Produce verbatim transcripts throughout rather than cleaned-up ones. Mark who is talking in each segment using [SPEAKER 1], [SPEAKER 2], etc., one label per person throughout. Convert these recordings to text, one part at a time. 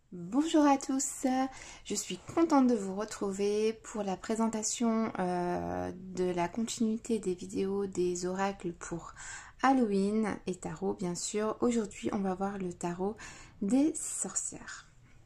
[SPEAKER 1] Bonjour à tous, je suis contente de vous retrouver pour la présentation euh, de la continuité des vidéos des oracles pour Halloween et tarot bien sûr. Aujourd'hui on va voir le tarot des sorcières.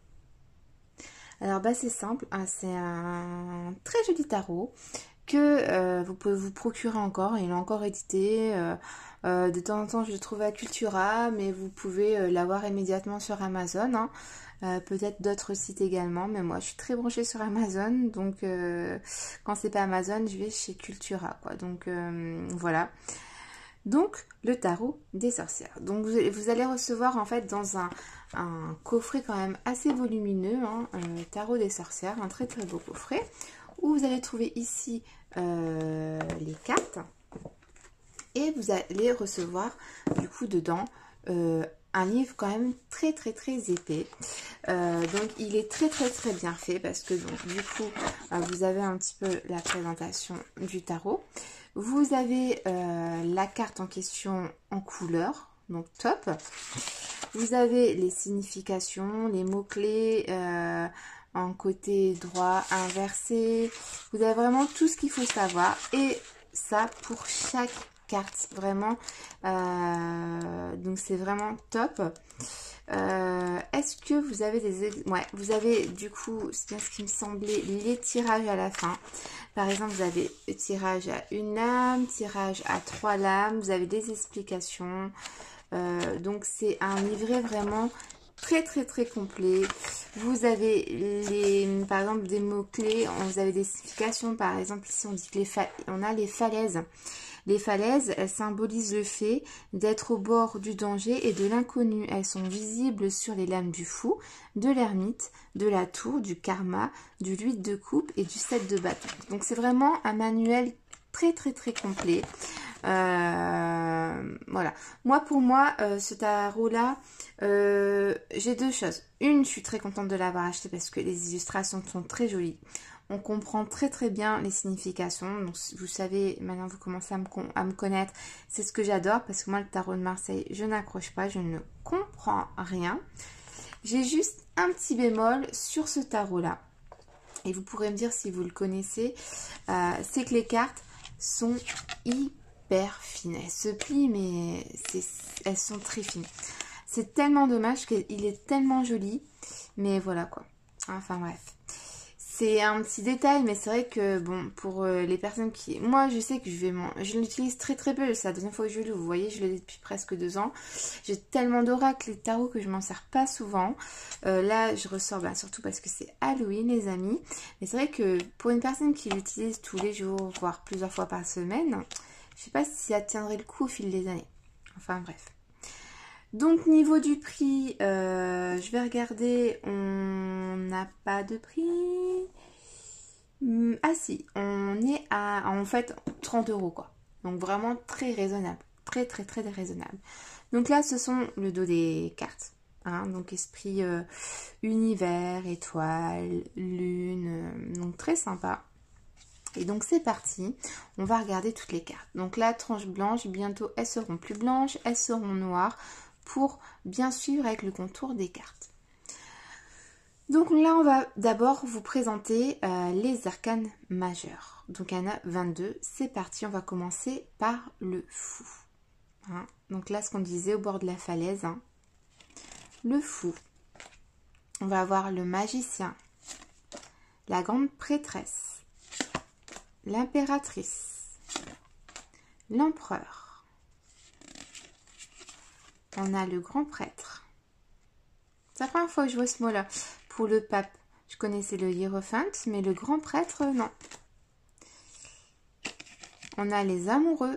[SPEAKER 1] Alors bah c'est simple, hein, c'est un très joli tarot que euh, vous pouvez vous procurer encore, il est encore édité. Euh, euh, de temps en temps je le trouve à Cultura, mais vous pouvez euh, l'avoir immédiatement sur Amazon, hein. Euh, peut-être d'autres sites également, mais moi je suis très branchée sur Amazon, donc euh, quand c'est pas Amazon je vais chez Cultura quoi. Donc euh, voilà, donc le tarot des sorcières. Donc vous, vous allez recevoir en fait dans un, un coffret quand même assez volumineux, hein, euh, tarot des sorcières, un très très beau coffret où vous allez trouver ici euh, les cartes et vous allez recevoir du coup dedans euh, un livre quand même très très très épais. Euh, donc il est très très très bien fait parce que donc du coup euh, vous avez un petit peu la présentation du tarot. Vous avez euh, la carte en question en couleur, donc top. Vous avez les significations, les mots-clés euh, en côté droit inversé. Vous avez vraiment tout ce qu'il faut savoir et ça pour chaque carte vraiment. Euh, donc c'est vraiment top. Euh, Est-ce que vous avez des... Ouais, vous avez du coup, c'est bien ce qui me semblait, les tirages à la fin. Par exemple, vous avez le tirage à une lame, tirage à trois lames, vous avez des explications. Euh, donc c'est un livret vraiment très très très complet. Vous avez les, par exemple des mots clés, vous avez des significations. Par exemple ici on dit que les fa... on a les falaises. Les falaises, elles symbolisent le fait d'être au bord du danger et de l'inconnu. Elles sont visibles sur les lames du fou, de l'ermite, de la tour, du karma, du huit de coupe et du sept de bâton. Donc c'est vraiment un manuel très très très complet. Euh, voilà. Moi pour moi, euh, ce tarot là, euh, j'ai deux choses. Une, je suis très contente de l'avoir acheté parce que les illustrations sont très jolies. On comprend très très bien les significations. Donc vous savez, maintenant vous commencez à me, à me connaître. C'est ce que j'adore parce que moi le tarot de Marseille, je n'accroche pas, je ne comprends rien. J'ai juste un petit bémol sur ce tarot là. Et vous pourrez me dire si vous le connaissez. Euh, c'est que les cartes sont hyper fines. Elles se plient mais elles sont très fines. C'est tellement dommage qu'il est tellement joli. Mais voilà quoi. Enfin bref. C'est un petit détail, mais c'est vrai que, bon, pour euh, les personnes qui... Moi, je sais que je vais... Je l'utilise très très peu. C'est la deuxième fois que je l'ai. Vous voyez, je l'ai depuis presque deux ans. J'ai tellement d'oracles et de tarots que je m'en sers pas souvent. Euh, là, je ressors, bah, surtout parce que c'est Halloween, les amis. Mais c'est vrai que pour une personne qui l'utilise tous les jours, voire plusieurs fois par semaine, je sais pas si ça tiendrait le coup au fil des années. Enfin, bref. Donc niveau du prix, euh, je vais regarder, on n'a pas de prix. Ah si, on est à en fait trente euros quoi. Donc vraiment très raisonnable, très très très raisonnable. Donc là ce sont le dos des cartes. Hein, donc esprit, euh, univers, étoile, lune, euh, donc très sympa. Et donc c'est parti, on va regarder toutes les cartes. Donc la tranche blanche, bientôt elles seront plus blanches, elles seront noires pour bien suivre avec le contour des cartes. Donc là on va d'abord vous présenter euh, les arcanes majeurs. Donc il y en a vingt-deux, c'est parti, on va commencer par le fou. Hein, donc là ce qu'on disait au bord de la falaise, hein, le fou. On va avoir le magicien, la grande prêtresse, l'impératrice, l'empereur, on a le grand prêtre. C'est la première fois que je vois ce mot-là. Pour le pape, je connaissais le hiérophante, mais le grand prêtre, non. On a les amoureux,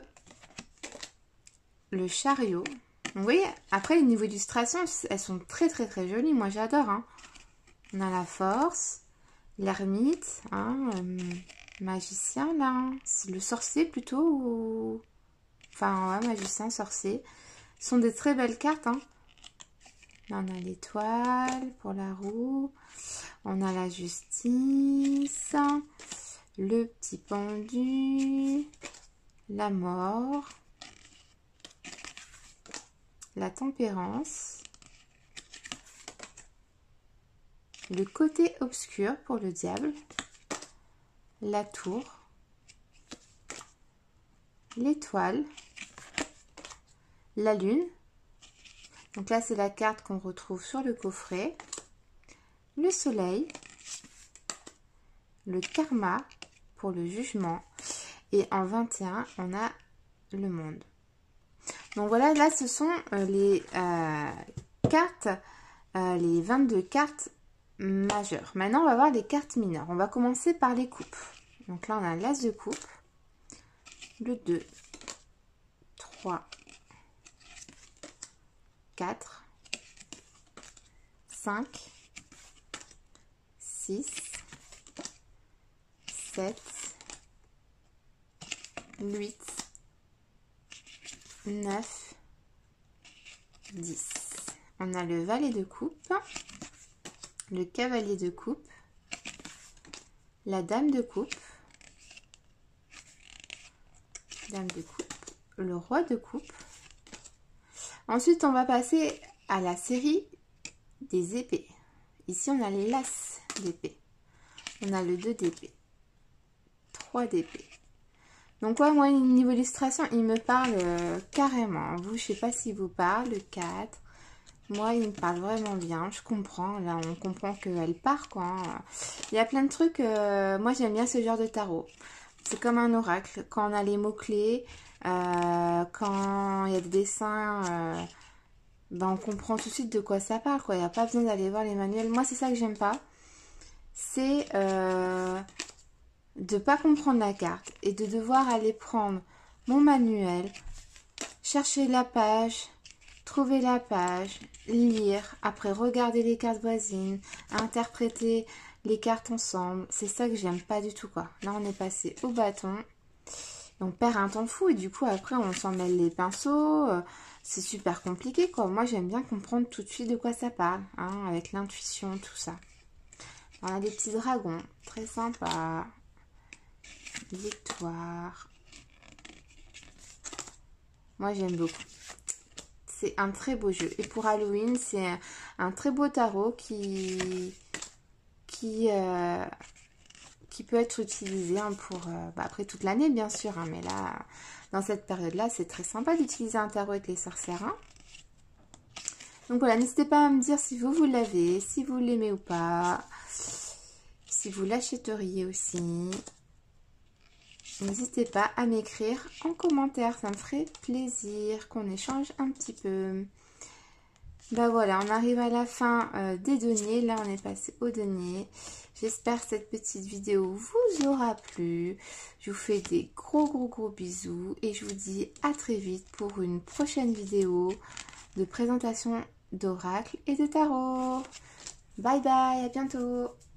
[SPEAKER 1] le chariot. Vous voyez, après, au niveau d'illustration, elles sont très très très jolies. Moi, j'adore. Hein. On a la force, l'ermite, hein, euh, magicien, là. Hein. C'est le sorcier plutôt. Ou... Enfin, ouais, magicien, sorcier. Ce sont des très belles cartes. Hein. Là, on a l'étoile pour la roue. On a la justice. Le petit pendu. La mort. La tempérance. le côté obscur pour le diable, la tour, l'étoile, la lune. Donc là, c'est la carte qu'on retrouve sur le coffret. Le soleil, le karma pour le jugement. Et en vingt et un, on a le monde. Donc voilà, là, ce sont euh, les euh, cartes, euh, les vingt-deux cartes majeures. Maintenant, on va voir les cartes mineures. On va commencer par les coupes. Donc là, on a l'as de coupe, le deux, trois, quatre, cinq, six, sept, huit, neuf, dix. On a le valet de coupe, le cavalier de coupe, la dame de coupe, dame de coupe, le roi de coupe. Ensuite, on va passer à la série des épées. Ici, on a l'as d'épée. On a le deux d'épée. trois d'épée. Donc, ouais, moi, niveau illustration, il me parle euh, carrément. Vous, je sais pas s'il vous parle. Le quatre. Moi, il me parle vraiment bien. Je comprends. Là, on comprend qu'elle part, quoi. Il y a plein de trucs. Euh, moi, j'aime bien ce genre de tarot. C'est comme un oracle. Quand on a les mots-clés, euh, quand il y a des dessins, euh, ben on comprend tout de suite de quoi ça parle, quoi. Il n'y a pas besoin d'aller voir les manuels. Moi, c'est ça que j'aime pas. C'est euh, de pas comprendre la carte et de devoir aller prendre mon manuel, chercher la page, trouver la page, lire, après regarder les cartes voisines, interpréter les cartes ensemble. C'est ça que j'aime pas du tout, quoi. Là, on est passé au bâton. On perd un temps fou et du coup, après, on s'en mêle les pinceaux. C'est super compliqué, quoi. Moi, j'aime bien comprendre tout de suite de quoi ça parle, hein, avec l'intuition, tout ça. On a des petits dragons, très sympa. Victoire. Moi, j'aime beaucoup. C'est un très beau jeu. Et pour Halloween, c'est un, un très beau tarot qui, qui, euh, qui peut être utilisé hein, pour, euh, bah, après toute l'année, bien sûr. Hein, mais là, dans cette période-là, c'est très sympa d'utiliser un tarot avec les sorcières. Hein. Donc voilà, n'hésitez pas à me dire si vous, vous l'avez, si vous l'aimez ou pas. Si vous l'achèteriez aussi. N'hésitez pas à m'écrire en commentaire, ça me ferait plaisir qu'on échange un petit peu. Ben voilà, on arrive à la fin euh, des deniers. Là, on est passé au denier. J'espère que cette petite vidéo vous aura plu. Je vous fais des gros gros gros bisous et je vous dis à très vite pour une prochaine vidéo de présentation d'oracle et de tarot. Bye bye, à bientôt.